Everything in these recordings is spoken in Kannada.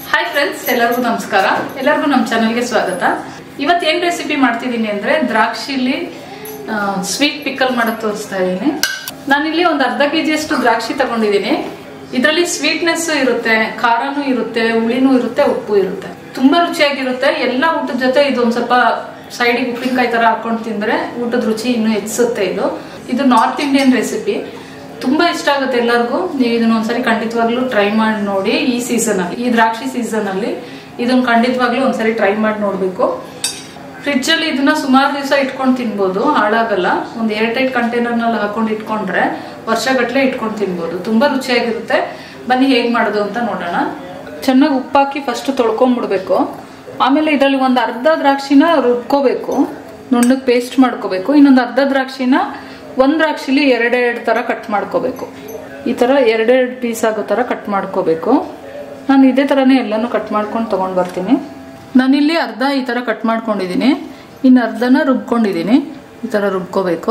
ಹಾಯ್ ಫ್ರೆಂಡ್ಸ್, ಎಲ್ಲರಿಗೂ ನಮಸ್ಕಾರ. ಎಲ್ಲರಿಗೂ ನಮ್ಮ ಚಾನಲ್ಗೆ ಸ್ವಾಗತ. ಇವತ್ತು ಏನ್ ರೆಸಿಪಿ ಮಾಡ್ತಿದ್ದೀನಿ ಅಂದ್ರೆ ದ್ರಾಕ್ಷಿಲಿ ಸ್ವೀಟ್ ಪಿಕಲ್ ಮಾಡೋದು ತೋರಿಸ್ತಾ ಇದ್ದೀನಿ. ನಾನಿಲ್ಲಿ ಒಂದು ಅರ್ಧ kg ಅಷ್ಟು ದ್ರಾಕ್ಷಿ ತಗೊಂಡಿದ್ದೀನಿ. ಇದರಲ್ಲಿ ಸ್ವೀಟ್ನೆಸ್ ಇರುತ್ತೆ, ಖಾರನೂ ಇರುತ್ತೆ, ಹುಳಿನೂ ಇರುತ್ತೆ, ಉಪ್ಪು ಇರುತ್ತೆ. ತುಂಬಾ ರುಚಿಯಾಗಿರುತ್ತೆ. ಎಲ್ಲ ಊಟದ ಜೊತೆ ಇದು ಒಂದ್ ಸ್ವಲ್ಪ ಸೈಡಿಗೆ ಉಪ್ಪಿನಕಾಯಿ ತರ ಹಾಕೊಂಡು ತಿಂದ್ರೆ ಊಟದ ರುಚಿ ಇನ್ನೂ ಹೆಚ್ಚಿಸುತ್ತೆ. ಇದು ನಾರ್ತ್ ಇಂಡಿಯನ್ ರೆಸಿಪಿ. ತುಂಬಾ ಇಷ್ಟ ಆಗುತ್ತೆ ಎಲ್ಲರಿಗೂ. ನೀವು ಇದನ್ನ ಒಂದ್ಸರಿ ಖಂಡಿತವಾಗ್ಲೂ ಟ್ರೈ ಮಾಡಿ ನೋಡಿ. ಈ ಸೀಸನ್ ಅಲ್ಲಿ, ಈ ದ್ರಾಕ್ಷಿ ಸೀಸನ್ ಅಲ್ಲಿ ಇದನ್ನ ಖಂಡಿತವಾಗ್ಲೂ ಒಂದ್ಸರಿ ಟ್ರೈ ಮಾಡಿ ನೋಡ್ಬೇಕು. ಫ್ರಿಡ್ಜ್ ಅಲ್ಲಿ ಇದನ್ನ ಸುಮಾರು ದಿವಸ ಇಟ್ಕೊಂಡು ತಿನ್ಬೋದು, ಹಾಳಾಗಲ್ಲ. ಒಂದು ಏರ್ ಟೈಟ್ ಕಂಟೈನರ್ ನಲ್ಲಿ ಹಾಕೊಂಡು ಇಟ್ಕೊಂಡ್ರೆ ವರ್ಷಗಟ್ಲೆ ಇಟ್ಕೊಂಡು ತಿನ್ಬೋದು. ತುಂಬಾ ರುಚಿಯಾಗಿರುತ್ತೆ. ಬನ್ನಿ ಹೇಗ್ ಮಾಡೋದು ಅಂತ ನೋಡೋಣ. ಚೆನ್ನಾಗಿ ಉಪ್ಪಾಕಿ ಫಸ್ಟ್ ತೊಳ್ಕೊಂಡ್ಬಿಡ್ಬೇಕು. ಆಮೇಲೆ ಇದರಲ್ಲಿ ಒಂದು ಅರ್ಧ ದ್ರಾಕ್ಷಿನ ರುಬ್ಕೋಬೇಕು, ನುಣ್ಣಗೆ ಪೇಸ್ಟ್ ಮಾಡ್ಕೋಬೇಕು. ಇನ್ನೊಂದು ಅರ್ಧ ದ್ರಾಕ್ಷಿನ ಒಂದ್ ದ್ರಾಕ್ಷಿಲಿ ಎರಡೆರಡು ತರ ಕಟ್ ಮಾಡ್ಕೋಬೇಕು. ಈ ತರ ಎರಡೆರಡು ಪೀಸ್ ಆಗೋ ತರ ಕಟ್ ಮಾಡ್ಕೋಬೇಕು. ನಾನು ಇದೇ ತರನೇ ಎಲ್ಲಾನು ಕಟ್ ಮಾಡ್ಕೊಂಡು ತಗೊಂಡ್ ಬರ್ತೀನಿ. ನಾನಿಲ್ಲಿ ಅರ್ಧ ಈ ತರ ಕಟ್ ಮಾಡ್ಕೊಂಡಿದೀನಿ, ಇನ್ನು ಅರ್ಧನ ರುಬ್ಕೊಂಡಿದೀನಿ. ಈ ತರ ರುಬ್ಕೋಬೇಕು.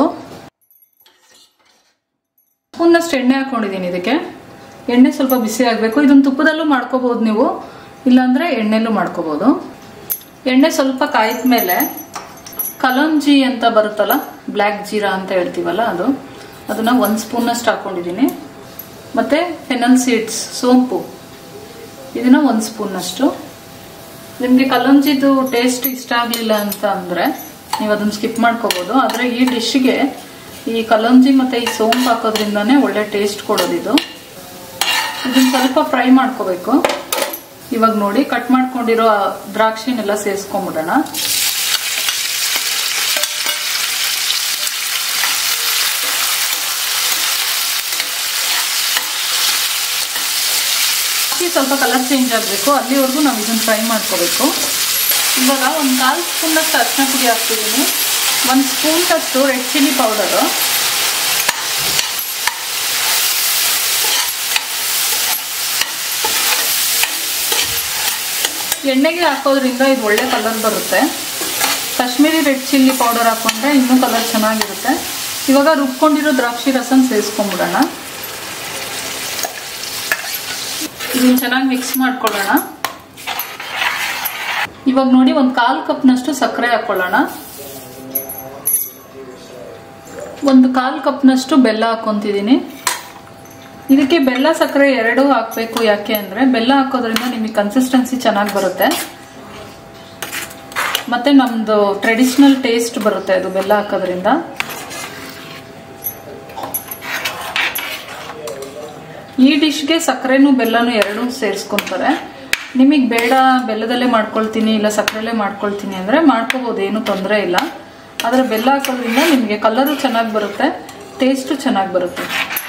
ಸ್ಪೂನ್ನಷ್ಟು ಎಣ್ಣೆ ಹಾಕೊಂಡಿದೀನಿ. ಇದಕ್ಕೆ ಎಣ್ಣೆ ಸ್ವಲ್ಪ ಬಿಸಿ ಆಗ್ಬೇಕು. ಇದನ್ನ ತುಪ್ಪದಲ್ಲೂ ಮಾಡ್ಕೋಬಹುದು ನೀವು, ಇಲ್ಲಾಂದ್ರೆ ಎಣ್ಣೆಲ್ಲೂ ಮಾಡ್ಕೋಬಹುದು. ಎಣ್ಣೆ ಸ್ವಲ್ಪ ಕಾಯಿದ ಮೇಲೆ ಕಲಂಜಿ ಅಂತ ಬರುತ್ತಲ್ಲ, ಬ್ಲ್ಯಾಕ್ ಜೀರಾ ಅಂತ ಹೇಳ್ತೀವಲ್ಲ, ಅದನ್ನ 1 ಸ್ಪೂನ್ ಅಷ್ಟು ಹಾಕೊಂಡಿದೀನಿ. ಮತ್ತೆ ಫೆನಲ್ ಸೀಡ್ಸ್, ಸೋಂಪು, ಇದನ್ನ 1 ಸ್ಪೂನ್ ಅಷ್ಟು. ನಿಮ್ಗೆ ಕಲಂಜಿದು ಟೇಸ್ಟ್ ಇಷ್ಟ ಆಗ್ಲಿಲ್ಲ ಅಂತ ಅಂದ್ರೆ ನೀವು ಅದನ್ನ ಸ್ಕಿಪ್ ಮಾಡ್ಕೋಬಹುದು. ಆದ್ರೆ ಈ ಡಿಶ್ಗೆ ಈ ಕಲಂಜಿ ಮತ್ತೆ ಈ ಸೋಂಪು ಹಾಕೋದ್ರಿಂದಾನೇ ಒಳ್ಳೆ ಟೇಸ್ಟ್ ಕೊಡೋದಿದು. ಇದನ್ನ ಸ್ವಲ್ಪ ಫ್ರೈ ಮಾಡ್ಕೋಬೇಕು. ಇವಾಗ ನೋಡಿ, ಕಟ್ ಮಾಡ್ಕೊಂಡಿರೋ ದ್ರಾಕ್ಷಿನೆಲ್ಲ ಸೇರಿಸ್ಕೊಂಡ್ಬಿಡೋಣ. ಸ್ವಲ್ಪ ಕಲರ್ ಚೇಂಜ್ ಆಗಬೇಕು, ಅಲ್ಲಿವರೆಗೂ ನಾವು ಇದನ್ನ ಫ್ರೈ ಮಾಡ್ಕೋಬೇಕು. ಇವಾಗ ಒಂದು 4 ಸ್ಪೂನ್ ಅಷ್ಟು ಅರಿಶಿನ ಪುಡಿ ಹಾಕ್ತಿದ್ದೀನಿ. 1 ಸ್ಪೂನ್ ಅಷ್ಟು ರೆಡ್ ಚಿಲ್ಲಿ ಪೌಡರು, ಎಣ್ಣೆಗೆ ಹಾಕೋದ್ರಿಂದ ಇದು ಒಳ್ಳೆ ಕಲರ್ ಬರುತ್ತೆ. ಕಾಶ್ಮೀರಿ ರೆಡ್ ಚಿಲ್ಲಿ ಪೌಡರ್ ಹಾಕೊಂಡ್ರೆ ಇನ್ನೂ ಕಲರ್ ಚೆನ್ನಾಗಿರುತ್ತೆ. ಇವಾಗ ರುಬ್ಕೊಂಡಿರೋ ದ್ರಾಕ್ಷಿ ರಸನ ಸೇರಿಸ್ಕೊಂಡ್ಬಿಡೋಣ. ಇದನ್ನ ಚೆನ್ನಾಗಿ ಮಿಕ್ಸ್ ಮಾಡ್ಕೊಳ್ಳೋಣ. ಇವಾಗ ನೋಡಿ, ಒಂದು 1/4 ಕಪ್ನಷ್ಟು ಸಕ್ಕರೆ ಹಾಕೊಳ್ಳೋಣ. ಒಂದು 1/4 ಕಪ್ನಷ್ಟು ಬೆಲ್ಲ ಹಾಕೊಂತಿದ್ದೀನಿ. ಇದಕ್ಕೆ ಬೆಲ್ಲ ಸಕ್ಕರೆ ಎರಡೂ ಹಾಕ್ಬೇಕು. ಯಾಕೆ ಅಂದ್ರೆ ಬೆಲ್ಲ ಹಾಕೋದ್ರಿಂದ ನಿಮಗೆ ಕನ್ಸಿಸ್ಟೆನ್ಸಿ ಚೆನ್ನಾಗಿ ಬರುತ್ತೆ, ಮತ್ತೆ ನಮ್ದು ಟ್ರೆಡಿಷನಲ್ ಟೇಸ್ಟ್ ಬರುತ್ತೆ ಅದು ಬೆಲ್ಲ ಹಾಕೋದ್ರಿಂದ. ಈ ಡಿಶ್ಗೆ ಸಕ್ಕರೆನೂ ಬೆಲ್ಲನೂ ಎರಡೂ ಸೇರಿಸ್ಕೊಂತಾರೆ. ನಿಮಗೆ ಬೇಡ ಬೆಲ್ಲದಲ್ಲೇ ಮಾಡ್ಕೊಳ್ತೀನಿ, ಇಲ್ಲ ಸಕ್ಕರೆಲ್ಲೇ ಮಾಡ್ಕೊಳ್ತೀನಿ ಅಂದ್ರೆ ಮಾಡ್ಕೋಬಹುದು, ಏನು ತೊಂದರೆ ಇಲ್ಲ. ಆದ್ರೆ ಬೆಲ್ಲ ಹಾಕೋದ್ರಿಂದ ನಿಮಗೆ ಕಲರು ಚೆನ್ನಾಗಿ ಬರುತ್ತೆ, ಟೇಸ್ಟು ಚೆನ್ನಾಗಿ ಬರುತ್ತೆ.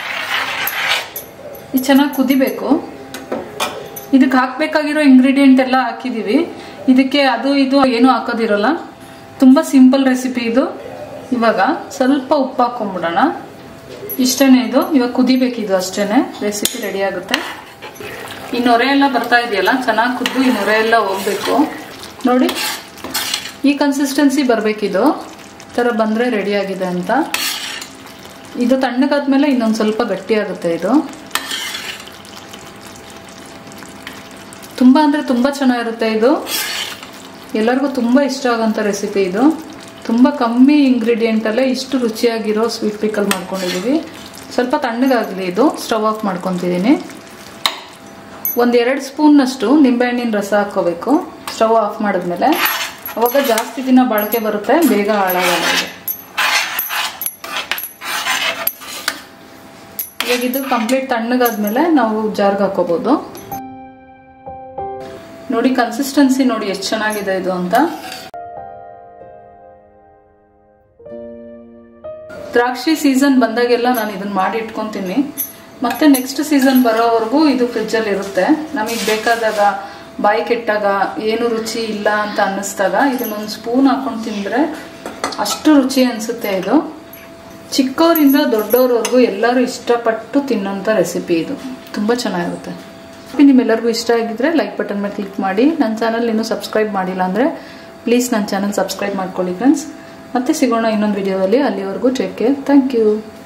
ಇದು ಚೆನ್ನಾಗಿ ಕುದಿಬೇಕು. ಇದಕ್ಕೆ ಹಾಕ್ಬೇಕಾಗಿರೋ ಇಂಗ್ರೀಡಿಯೆಂಟ್ ಎಲ್ಲ ಹಾಕಿದೀವಿ. ಇದಕ್ಕೆ ಅದು ಇದು ಏನು ಹಾಕೋದಿರಲ್ಲ, ತುಂಬಾ ಸಿಂಪಲ್ ರೆಸಿಪಿ ಇದು. ಇವಾಗ ಸ್ವಲ್ಪ ಉಪ್ಪು ಹಾಕೊಂಡ್ಬಿಡೋಣ. ಇಷ್ಟೇನೆ ಇದು. ಇವಾಗ ಕುದಿಬೇಕಿದು, ಅಷ್ಟೇನೆ. ರೆಸಿಪಿ ರೆಡಿ ಆಗುತ್ತೆ. ಈ ನೊರೆ ಎಲ್ಲ ಬರ್ತಾ ಇದೆಯಲ್ಲ, ಚೆನ್ನಾಗಿ ಕುದ್ದು ಈ ನೊರೆ ಎಲ್ಲ ಹೋಗ್ಬೇಕು. ನೋಡಿ, ಈ ಕನ್ಸಿಸ್ಟೆನ್ಸಿ ಬರ್ಬೇಕಿದು. ಈ ತರ ಬಂದ್ರೆ ರೆಡಿ ಆಗಿದೆ ಅಂತ. ಇದು ತಣ್ಣಗಾದ್ಮೇಲೆ ಇನ್ನೊಂದು ಸ್ವಲ್ಪ ಗಟ್ಟಿ ಆಗುತ್ತೆ. ಇದು ತುಂಬಾ ಅಂದ್ರೆ ತುಂಬಾ ಚೆನ್ನಾಗಿರುತ್ತೆ. ಇದು ಎಲ್ಲರಿಗೂ ತುಂಬಾ ಇಷ್ಟ ಆಗೋಂಥ ರೆಸಿಪಿ ಇದು. ತುಂಬಾ ಕಮ್ಮಿ ಇಂಗ್ರೀಡಿಯೆಂಟ್ ಅಲ್ಲೇ ಇಷ್ಟು ರುಚಿಯಾಗಿರೋ ಸ್ವೀಟ್ ಪಿಕಲ್ ಮಾಡ್ಕೊಂಡಿದೀವಿ. ಸ್ವಲ್ಪ ತಣ್ಣಗಾಗಲಿ ಇದು. Stove off ಮಾಡ್ಕೊತಿದ್ದೀನಿ. 1-2 ಸ್ಪೂನ್ ಅಷ್ಟು ನಿಂಬೆಹಣ್ಣಿನ ರಸ ಹಾಕೋಬೇಕು ಸ್ಟವ್ ಆಫ್ ಮಾಡಿದ್ಮೇಲೆ. ಅವಾಗ ಜಾಸ್ತಿ ದಿನ ಬಾಳಿಕೆ ಬರುತ್ತೆ, ಬೇಗ ಹಾಳಾಗಲ್ಲ ಇದು. ಈಗ ಇದು ಕಂಪ್ಲೀಟ್ ತಣ್ಣಗಾದ್ಮೇಲೆ ನಾವು ಜಾರ್ಗೆ ಹಾಕೋಬಹುದು. ನೋಡಿ, ಕನ್ಸಿಸ್ಟೆನ್ಸಿ ನೋಡಿ ಎಷ್ಟು ಚೆನ್ನಾಗಿದೆ ಇದು ಅಂತ. ದ್ರಾಕ್ಷಿ ಸೀಸನ್ ಬಂದಾಗೆಲ್ಲ ನಾನು ಇದನ್ನ ಮಾಡಿ ಇಟ್ಕೊಂತೀನಿ. ಮತ್ತೆ ನೆಕ್ಸ್ಟ್ ಸೀಸನ್ ಬರೋವರೆಗೂ ಇದು ಫ್ರಿಡ್ಜ್ ಅಲ್ಲಿ ಇರುತ್ತೆ. ನಮಗೆ ಬೇಕಾದಾಗ, ಬಾಯಿ ಕೆಟ್ಟಾಗ, ಏನು ರುಚಿ ಇಲ್ಲ ಅಂತ ಅನ್ನಿಸ್ದಾಗ ಇದನ್ನೊಂದು ಸ್ಪೂನ್ ಹಾಕೊಂಡು ತಿಂದ್ರೆ ಅಷ್ಟು ರುಚಿ ಅನ್ಸುತ್ತೆ. ಇದು ಚಿಕ್ಕವರಿಂದ ದೊಡ್ಡವರವರೆಗೂ ಎಲ್ಲರೂ ಇಷ್ಟಪಟ್ಟು ತಿನ್ನೋಂಥ ರೆಸಿಪಿ ಇದು. ತುಂಬಾ ಚೆನ್ನಾಗಿರುತ್ತೆ. ನಿಮ್ಮೆಲ್ಲರಿಗೂ ಇಷ್ಟ ಆಗಿದ್ರೆ ಲೈಕ್ ಬಟನ್ ಮೇಲೆ ಕ್ಲಿಕ್ ಮಾಡಿ. ನನ್ನ ಚಾನಲ್ ಇನ್ನೂ ಸಬ್ಸ್ಕ್ರೈಬ್ ಮಾಡಿಲ್ಲ ಅಂದ್ರೆ ಪ್ಲೀಸ್ ನನ್ನ ಚಾನಲ್ ಸಬ್ಸ್ಕ್ರೈಬ್ ಮಾಡ್ಕೊಳ್ಳಿ ಫ್ರೆಂಡ್ಸ್. ಮತ್ತೆ ಸಿಗೋಣ ಇನ್ನೊಂದು ವಿಡಿಯೋದಲ್ಲಿ. ಅಲ್ಲಿವರೆಗೂ ಟೇಕ್ ಕೇರ್. Thank you.